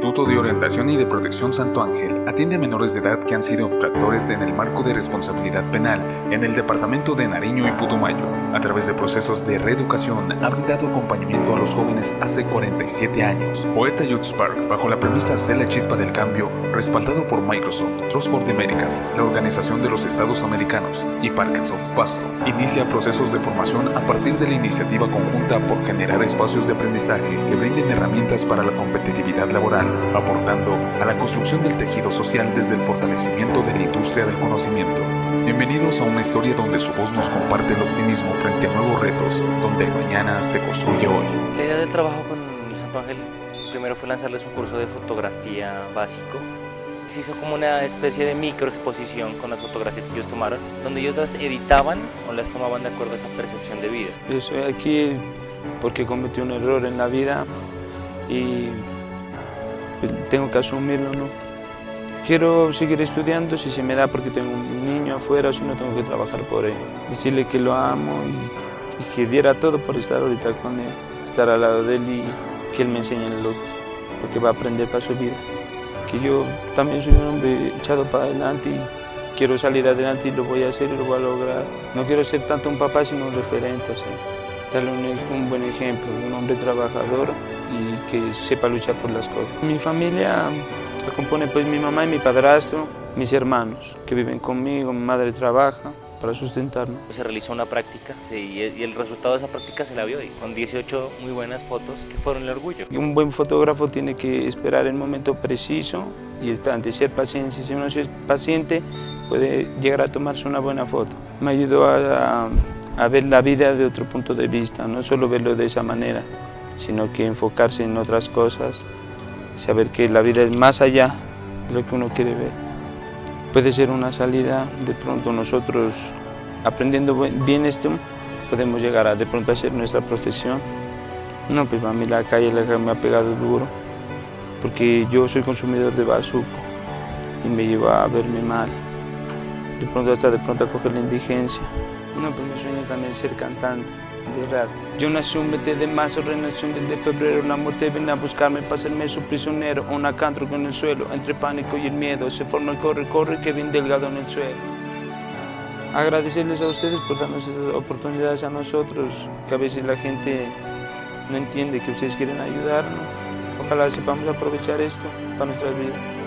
Instituto de Orientación y de Protección Santo Ángel atiende a menores de edad que han sido infractores en el marco de responsabilidad penal en el departamento de Nariño y Putumayo. A través de procesos de reeducación ha brindado acompañamiento a los jóvenes hace 47 años. Poeta Youth Spark, bajo la premisa Sé la chispa del cambio, respaldado por Microsoft, Trust for the Americas, la Organización de los Estados Americanos y Parques of Pasto, inicia procesos de formación a partir de la iniciativa conjunta por generar espacios de aprendizaje que brinden herramientas para la competitividad laboral, aportando a la construcción del tejido social desde el fortalecimiento de la industria del conocimiento. Bienvenidos a una historia donde su voz nos comparte el optimismo frente a nuevos retos, donde el mañana se construye hoy. La idea del trabajo con el Santo Ángel primero fue lanzarles un curso de fotografía básico. Se hizo como una especie de microexposición con las fotografías que ellos tomaron, donde ellos las editaban o las tomaban de acuerdo a esa percepción de vida. Yo estoy aquí porque cometí un error en la vida y tengo que asumirlo, ¿no? Quiero seguir estudiando si se me da porque tengo un niño afuera, o si no tengo que trabajar por él. Decirle que lo amo y que diera todo por estar ahorita con él, estar al lado de él y que él me enseñe lo que va a aprender para su vida. Que yo también soy un hombre echado para adelante y quiero salir adelante y lo voy a hacer y lo voy a lograr. No quiero ser tanto un papá sino un referente, ¿sí? Darle un buen ejemplo, un hombre trabajador y que sepa luchar por las cosas. Mi familia la compone pues mi mamá y mi padrastro, mis hermanos que viven conmigo, mi madre trabaja para sustentarnos. Se realizó una práctica y el resultado de esa práctica se la vio y con 18 muy buenas fotos que fueron el orgullo. Un buen fotógrafo tiene que esperar el momento preciso y de ser paciente. Si uno es paciente puede llegar a tomarse una buena foto. Me ayudó a ver la vida de otro punto de vista, no solo verlo de esa manera, sino que enfocarse en otras cosas, saber que la vida es más allá de lo que uno quiere ver. Puede ser una salida, de pronto nosotros aprendiendo bien esto, podemos llegar a de pronto a hacer nuestra profesión. No, pues a mí la calle me ha pegado duro, porque yo soy consumidor de bazuco y me lleva a verme mal, de pronto a coger la indigencia. No, pues mi sueño también es ser cantante de rap. Yo nací un 20 de marzo, renací un 10 de febrero. La muerte viene a buscarme para hacerme su prisionero. Un acantro en el suelo, entre pánico y el miedo. Se forma el corre-corre que bien delgado en el suelo. Agradecerles a ustedes por darnos esas oportunidades a nosotros, que a veces la gente no entiende que ustedes quieren ayudarnos. Ojalá sepamos aprovechar esto para nuestras vidas.